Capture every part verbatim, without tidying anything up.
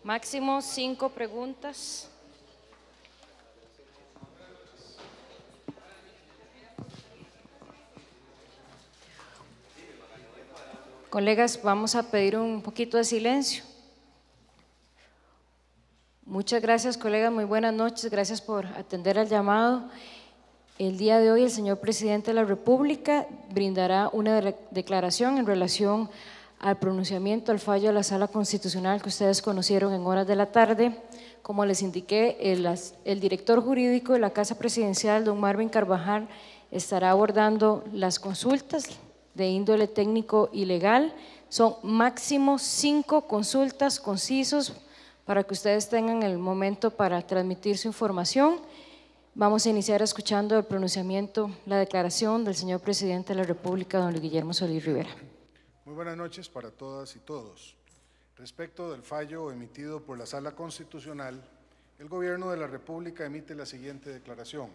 Máximo cinco preguntas. Colegas, vamos a pedir un poquito de silencio. Muchas gracias, colegas, muy buenas noches, gracias por atender al llamado. El día de hoy el señor Presidente de la República brindará una de declaración en relación al pronunciamiento al fallo de la Sala Constitucional que ustedes conocieron en horas de la tarde. Como les indiqué, el, el director jurídico de la Casa Presidencial, don Marvin Carvajal, estará abordando las consultas de índole técnico y legal. Son máximo cinco consultas concisos para que ustedes tengan el momento para transmitir su información. Vamos a iniciar escuchando el pronunciamiento, la declaración del señor Presidente de la República, don Luis Guillermo Solís Rivera. Muy buenas noches para todas y todos. Respecto del fallo emitido por la Sala Constitucional, el Gobierno de la República emite la siguiente declaración.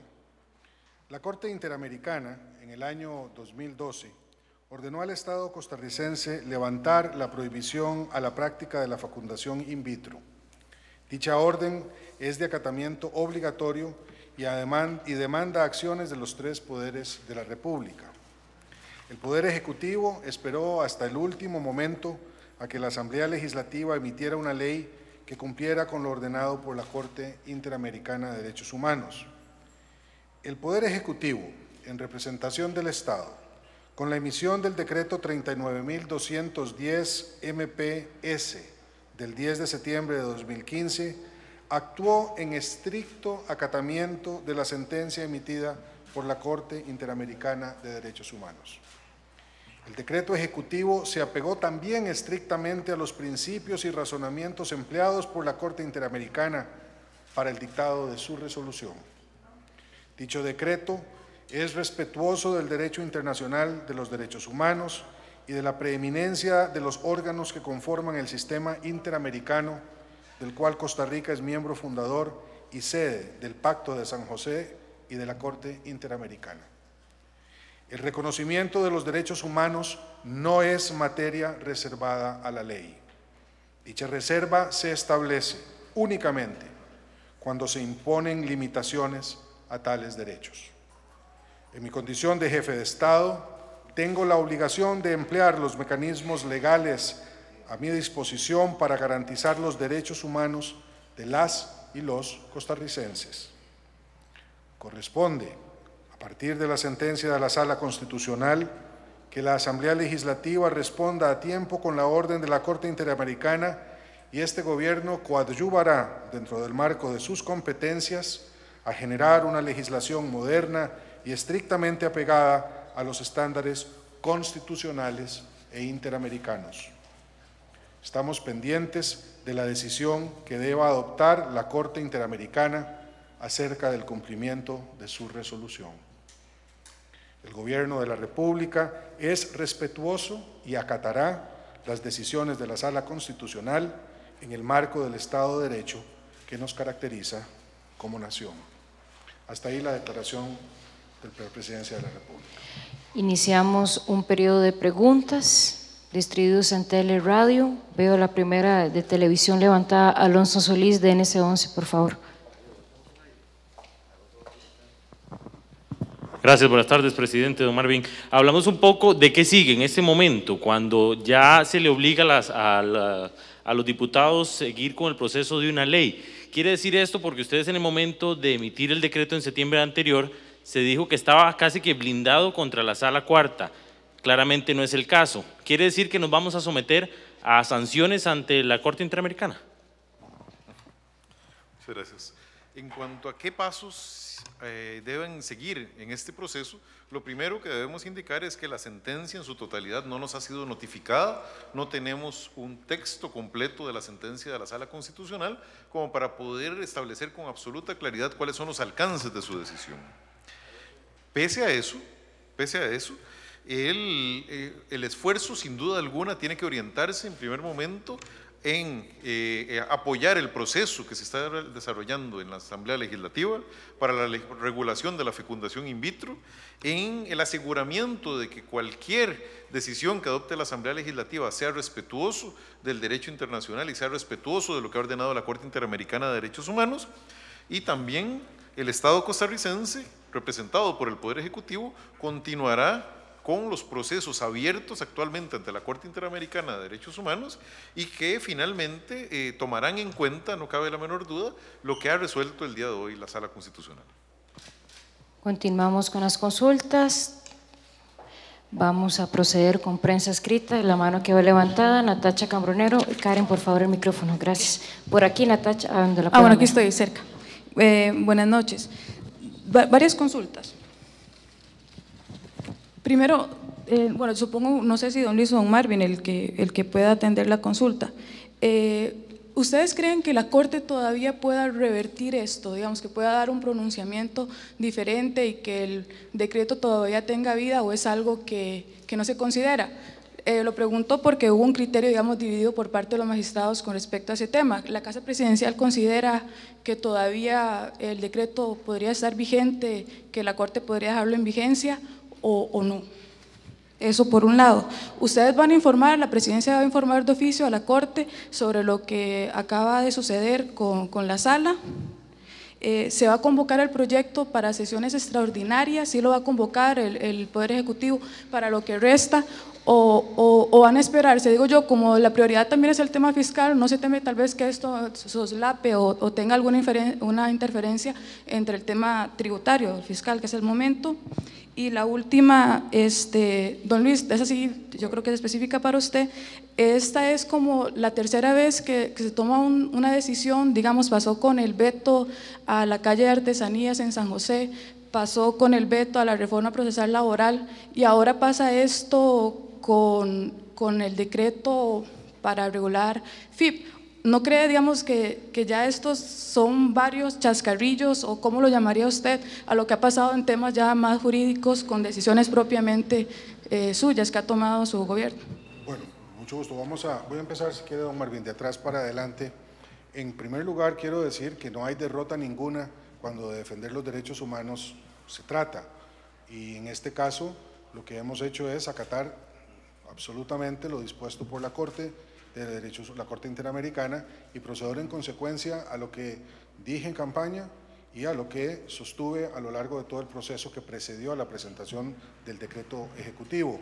La Corte Interamericana, en el año dos mil doce, ordenó al Estado costarricense levantar la prohibición a la práctica de la fecundación in vitro. Dicha orden es de acatamiento obligatorio y, además, y demanda acciones de los tres poderes de la República. El Poder Ejecutivo esperó hasta el último momento a que la Asamblea Legislativa emitiera una ley que cumpliera con lo ordenado por la Corte Interamericana de Derechos Humanos. El Poder Ejecutivo, en representación del Estado, con la emisión del Decreto treinta y nueve mil doscientos diez M P S del diez de septiembre de dos mil quince, actuó en estricto acatamiento de la sentencia emitida por la Corte Interamericana de Derechos Humanos. El decreto ejecutivo se apegó también estrictamente a los principios y razonamientos empleados por la Corte Interamericana para el dictado de su resolución. Dicho decreto es respetuoso del derecho internacional de los derechos humanos y de la preeminencia de los órganos que conforman el sistema interamericano, del cual Costa Rica es miembro fundador y sede del Pacto de San José y de la Corte Interamericana. El reconocimiento de los derechos humanos no es materia reservada a la ley. Dicha reserva se establece únicamente cuando se imponen limitaciones a tales derechos. En mi condición de jefe de Estado, tengo la obligación de emplear los mecanismos legales a mi disposición para garantizar los derechos humanos de las y los costarricenses. Corresponde, a partir de la sentencia de la Sala Constitucional, que la Asamblea Legislativa responda a tiempo con la orden de la Corte Interamericana y este Gobierno coadyuvará, dentro del marco de sus competencias, a generar una legislación moderna y estrictamente apegada a los estándares constitucionales e interamericanos. Estamos pendientes de la decisión que deba adoptar la Corte Interamericana acerca del cumplimiento de su resolución. El Gobierno de la República es respetuoso y acatará las decisiones de la Sala Constitucional en el marco del Estado de Derecho que nos caracteriza como nación. Hasta ahí la declaración de la Presidencia de la República. Iniciamos un periodo de preguntas distribuidos en tele y radio. Veo la primera de televisión levantada, Alonso Solís, de N C once, por favor. Gracias, buenas tardes, presidente. Don Marvin, hablamos un poco de qué sigue en este momento, cuando ya se le obliga a, las, a, la, a los diputados a seguir con el proceso de una ley. Quiere decir esto porque ustedes en el momento de emitir el decreto en septiembre anterior se dijo que estaba casi que blindado contra la Sala Cuarta. Claramente no es el caso. ¿Quiere decir que nos vamos a someter a sanciones ante la Corte Interamericana? Muchas gracias. En cuanto a qué pasos eh, deben seguir en este proceso, lo primero que debemos indicar es que la sentencia en su totalidad no nos ha sido notificada, no tenemos un texto completo de la sentencia de la Sala Constitucional como para poder establecer con absoluta claridad cuáles son los alcances de su decisión. Pese a eso, pese a eso, el, eh, el esfuerzo sin duda alguna tiene que orientarse en primer momento en eh, eh, apoyar el proceso que se está desarrollando en la Asamblea Legislativa para la regulación de la fecundación in vitro, en el aseguramiento de que cualquier decisión que adopte la Asamblea Legislativa sea respetuoso del derecho internacional y sea respetuoso de lo que ha ordenado la Corte Interamericana de Derechos Humanos, y también el Estado costarricense, representado por el Poder Ejecutivo, continuará con los procesos abiertos actualmente ante la Corte Interamericana de Derechos Humanos y que finalmente eh, tomarán en cuenta, no cabe la menor duda, lo que ha resuelto el día de hoy la Sala Constitucional. Continuamos con las consultas. Vamos a proceder con prensa escrita. La mano que va levantada, Natacha Cambronero. Karen, por favor, el micrófono. Gracias. Por aquí, Natacha. Ah, donde la ah bueno, aquí ver. estoy cerca. Eh, buenas noches. Va varias consultas. Primero, eh, bueno, supongo, no sé si don Luis o don Marvin, el que, el que pueda atender la consulta. Eh, ¿Ustedes creen que la Corte todavía pueda revertir esto? Digamos, que pueda dar un pronunciamiento diferente y que el decreto todavía tenga vida, o es algo que, que no se considera? Eh, lo pregunto porque hubo un criterio, digamos, dividido por parte de los magistrados con respecto a ese tema. ¿La Casa Presidencial considera que todavía el decreto podría estar vigente, que la Corte podría dejarlo en vigencia o, o no? Eso por un lado. Ustedes van a informar, la Presidencia va a informar de oficio a la Corte sobre lo que acaba de suceder con, con la Sala. Eh, se va a convocar el proyecto para sesiones extraordinarias, sí lo va a convocar el, el Poder Ejecutivo para lo que resta, o, o, o van a esperarse. Digo yo, como la prioridad también es el tema fiscal, no se teme tal vez que esto soslape o, o tenga alguna una interferencia entre el tema tributario, el fiscal, que es el momento. Y la última, este, don Luis, esa sí, yo creo que es específica para usted. Esta es como la tercera vez que, que se toma un, una decisión, digamos, pasó con el veto a la calle de artesanías en San José, pasó con el veto a la reforma procesal laboral y ahora pasa esto con, con el decreto para regular F I P. ¿No cree, digamos, que, que ya estos son varios chascarrillos, o cómo lo llamaría usted, a lo que ha pasado en temas ya más jurídicos con decisiones propiamente eh, suyas que ha tomado su gobierno? Bueno, mucho gusto. Vamos a, voy a empezar, si quiere, don Marvin, de atrás para adelante. En primer lugar, quiero decir que no hay derrota ninguna cuando de defender los derechos humanos se trata. Y en este caso, lo que hemos hecho es acatar absolutamente lo dispuesto por la Corte de Derechos, la Corte Interamericana, y proceder en consecuencia a lo que dije en campaña y a lo que sostuve a lo largo de todo el proceso que precedió a la presentación del decreto ejecutivo.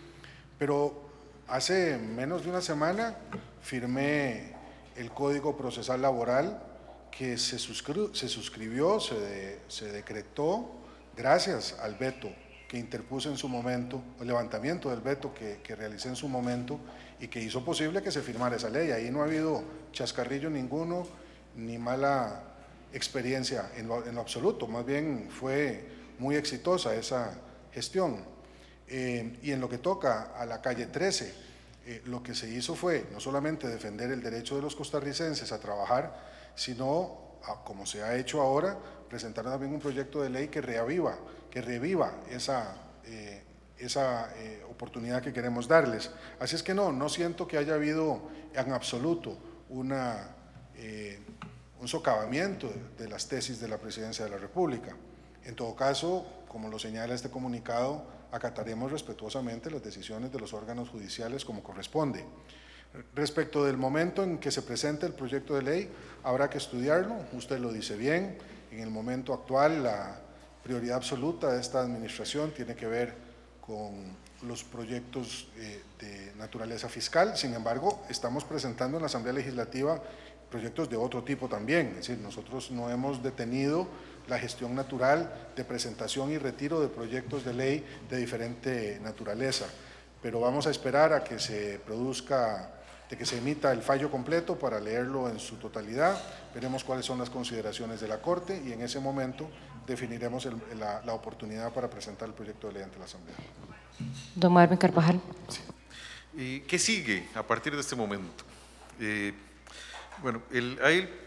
Pero hace menos de una semana firmé el Código Procesal Laboral que se, suscri se suscribió, se, de se decretó gracias al veto que interpuse en su momento, el levantamiento del veto que, que realicé en su momento y que hizo posible que se firmara esa ley. Ahí no ha habido chascarrillo ninguno, ni mala experiencia en lo, en lo absoluto, más bien fue muy exitosa esa gestión. Eh, y en lo que toca a la calle trece, eh, lo que se hizo fue no solamente defender el derecho de los costarricenses a trabajar, sino, a, como se ha hecho ahora, presentar también un proyecto de ley que reaviva, que reviva esa, eh, esa eh, oportunidad que queremos darles. Así es que no, no siento que haya habido en absoluto una, eh, un socavamiento de, de las tesis de la Presidencia de la República. En todo caso, como lo señala este comunicado, acataremos respetuosamente las decisiones de los órganos judiciales como corresponde. Respecto del momento en que se presente el proyecto de ley, habrá que estudiarlo, usted lo dice bien, en el momento actual la prioridad absoluta de esta administración tiene que ver con los proyectos eh, de naturaleza fiscal. Sin embargo, estamos presentando en la Asamblea Legislativa proyectos de otro tipo también, es decir, nosotros no hemos detenido la gestión natural de presentación y retiro de proyectos de ley de diferente naturaleza, pero vamos a esperar a que se produzca, de que se emita el fallo completo para leerlo en su totalidad, veremos cuáles son las consideraciones de la Corte y en ese momento definiremos el, la, la oportunidad para presentar el proyecto de ley ante la Asamblea. Don Marvin Carvajal. Sí. Eh, ¿Qué sigue a partir de este momento? Eh, bueno, el, hay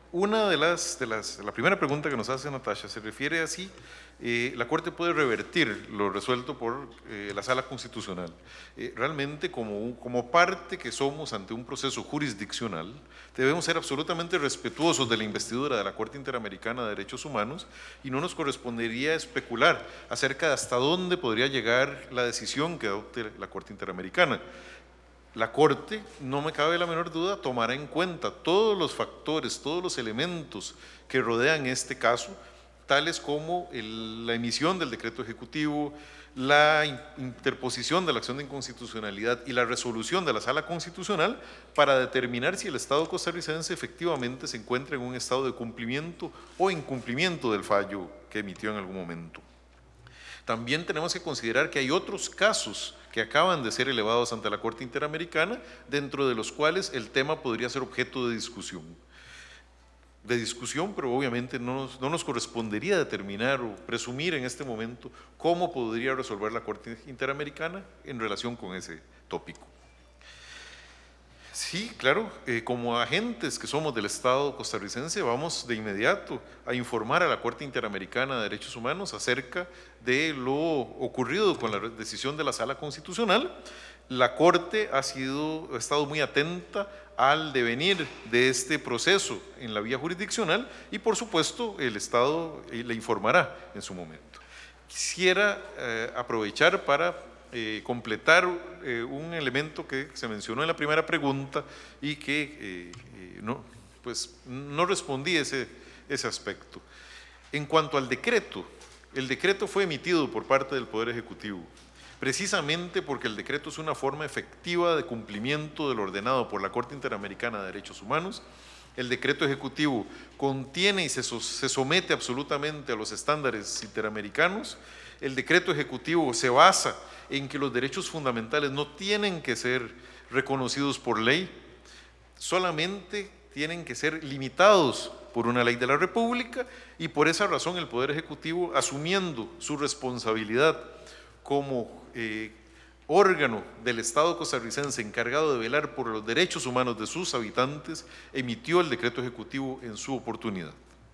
una de las, de las, la primera pregunta que nos hace Natasha se refiere a si eh, la Corte puede revertir lo resuelto por eh, la Sala Constitucional. Eh, realmente, como, como parte que somos ante un proceso jurisdiccional, debemos ser absolutamente respetuosos de la investidura de la Corte Interamericana de Derechos Humanos y no nos correspondería especular acerca de hasta dónde podría llegar la decisión que adopte la Corte Interamericana. La Corte, no me cabe la menor duda, tomará en cuenta todos los factores, todos los elementos que rodean este caso, tales como el, la emisión del decreto ejecutivo, la interposición de la acción de inconstitucionalidad y la resolución de la Sala Constitucional para determinar si el Estado costarricense efectivamente se encuentra en un estado de cumplimiento o incumplimiento del fallo que emitió en algún momento. También tenemos que considerar que hay otros casos que acaban de ser elevados ante la Corte Interamericana, dentro de los cuales el tema podría ser objeto de discusión. De discusión, pero obviamente no nos, no nos correspondería determinar o presumir en este momento cómo podría resolver la Corte Interamericana en relación con ese tópico. Sí, claro, eh, como agentes que somos del Estado costarricense, vamos de inmediato a informar a la Corte Interamericana de Derechos Humanos acerca de lo ocurrido con la decisión de la Sala Constitucional. La Corte ha, sido, ha estado muy atenta al devenir de este proceso en la vía jurisdiccional y, por supuesto, el Estado le informará en su momento. Quisiera eh, aprovechar para Eh, completar eh, un elemento que se mencionó en la primera pregunta y que eh, eh, no, pues, no respondí ese, ese aspecto. En cuanto al decreto, el decreto fue emitido por parte del Poder Ejecutivo, precisamente porque el decreto es una forma efectiva de cumplimiento de lo ordenado por la Corte Interamericana de Derechos Humanos. El decreto ejecutivo contiene y se, se somete absolutamente a los estándares interamericanos. El decreto ejecutivo se basa en que los derechos fundamentales no tienen que ser reconocidos por ley, solamente tienen que ser limitados por una ley de la República, y por esa razón el Poder Ejecutivo, asumiendo su responsabilidad como eh, órgano del Estado costarricense encargado de velar por los derechos humanos de sus habitantes, emitió el decreto ejecutivo en su oportunidad.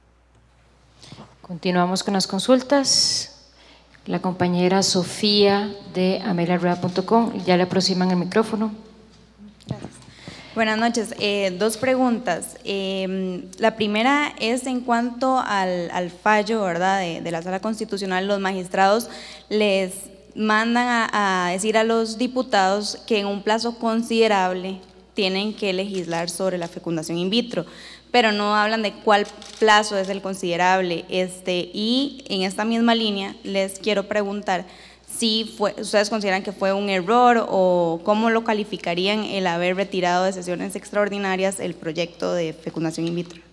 Continuamos con las consultas. La compañera Sofía de amelia rueda punto com, ya le aproximan el micrófono. Gracias. Buenas noches, eh, dos preguntas. Eh, la primera es en cuanto al, al fallo, ¿verdad?, de, de la Sala Constitucional. Los magistrados les mandan a, a decir a los diputados que en un plazo considerable tienen que legislar sobre la fecundación in vitro, pero no hablan de cuál plazo es el considerable. Este, y en esta misma línea les quiero preguntar si fue, ustedes consideran que fue un error o cómo lo calificarían el haber retirado de sesiones extraordinarias el proyecto de fecundación in vitro.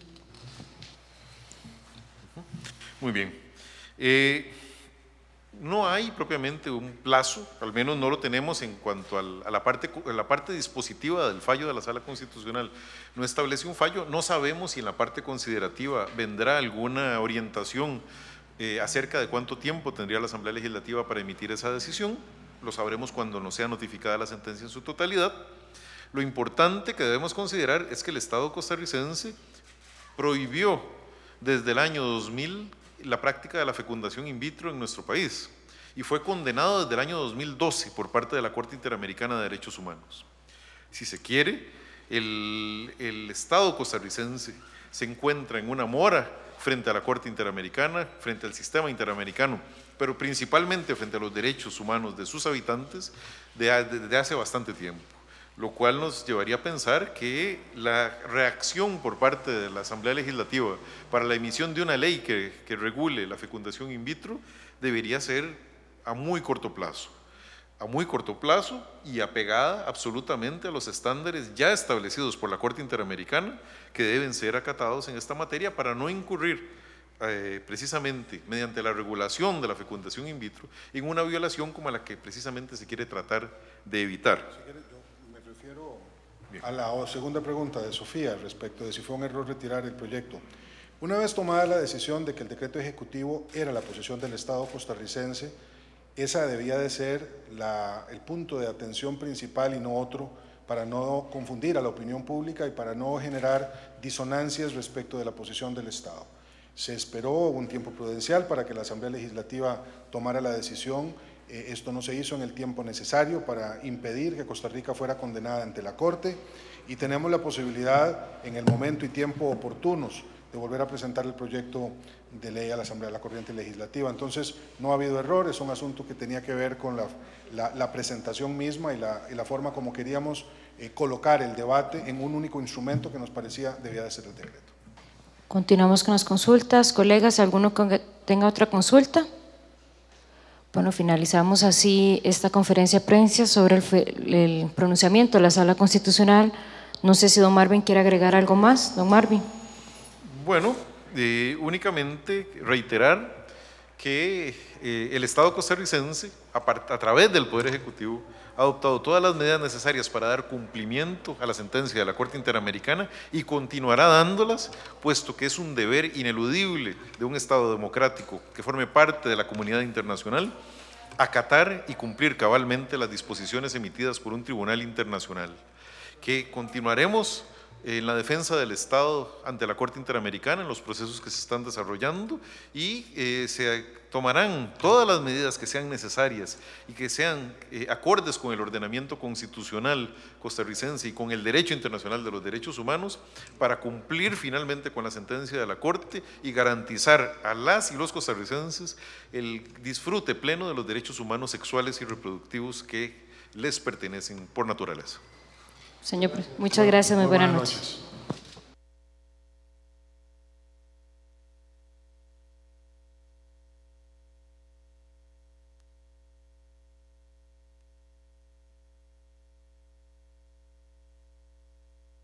Muy bien. Eh, no hay propiamente un plazo, al menos no lo tenemos en cuanto al, a, la parte, a la parte dispositiva del fallo de la Sala Constitucional. No establece un fallo, no sabemos si en la parte considerativa vendrá alguna orientación eh, acerca de cuánto tiempo tendría la Asamblea Legislativa para emitir esa decisión. Lo sabremos cuando nos sea notificada la sentencia en su totalidad. Lo importante que debemos considerar es que el Estado costarricense prohibió desde el año dos mil la práctica de la fecundación in vitro en nuestro país y fue condenado desde el año dos mil doce por parte de la Corte Interamericana de Derechos Humanos. Si se quiere, el, el Estado costarricense se encuentra en una mora frente a la Corte Interamericana, frente al sistema interamericano, pero principalmente frente a los derechos humanos de sus habitantes desde hace bastante tiempo, lo cual nos llevaría a pensar que la reacción por parte de la Asamblea Legislativa para la emisión de una ley que, que regule la fecundación in vitro debería ser a muy corto plazo, a muy corto plazo y apegada absolutamente a los estándares ya establecidos por la Corte Interamericana que deben ser acatados en esta materia para no incurrir eh, precisamente mediante la regulación de la fecundación in vitro en una violación como la que precisamente se quiere tratar de evitar. A la segunda pregunta de Sofía respecto de si fue un error retirar el proyecto. Una vez tomada la decisión de que el decreto ejecutivo era la posición del Estado costarricense, esa debía de ser la, el punto de atención principal y no otro para no confundir a la opinión pública y para no generar disonancias respecto de la posición del Estado. Se esperó un tiempo prudencial para que la Asamblea Legislativa tomara la decisión. Eh, esto no se hizo en el tiempo necesario para impedir que Costa Rica fuera condenada ante la Corte, y tenemos la posibilidad en el momento y tiempo oportunos de volver a presentar el proyecto de ley a la Asamblea de la Corriente Legislativa. Entonces, no ha habido error, es un asunto que tenía que ver con la, la, la presentación misma y la, y la forma como queríamos eh, colocar el debate en un único instrumento que nos parecía debía de ser el decreto. Continuamos con las consultas. Colegas, ¿alguno que tenga otra consulta? Bueno, finalizamos así esta conferencia de prensa sobre el, el pronunciamiento de la Sala Constitucional. No sé si don Marvin quiere agregar algo más. Don Marvin. Bueno, eh, únicamente reiterar que eh, el Estado costarricense, a, a través del Poder Ejecutivo, ha adoptado todas las medidas necesarias para dar cumplimiento a la sentencia de la Corte Interamericana y continuará dándolas, puesto que es un deber ineludible de un Estado democrático que forme parte de la comunidad internacional, acatar y cumplir cabalmente las disposiciones emitidas por un tribunal internacional, que continuaremos en la defensa del Estado ante la Corte Interamericana en los procesos que se están desarrollando, y eh, se tomarán todas las medidas que sean necesarias y que sean eh, acordes con el ordenamiento constitucional costarricense y con el derecho internacional de los derechos humanos para cumplir finalmente con la sentencia de la Corte y garantizar a las y los costarricenses el disfrute pleno de los derechos humanos sexuales y reproductivos que les pertenecen por naturaleza. Señor, muchas gracias, muy buenas noches.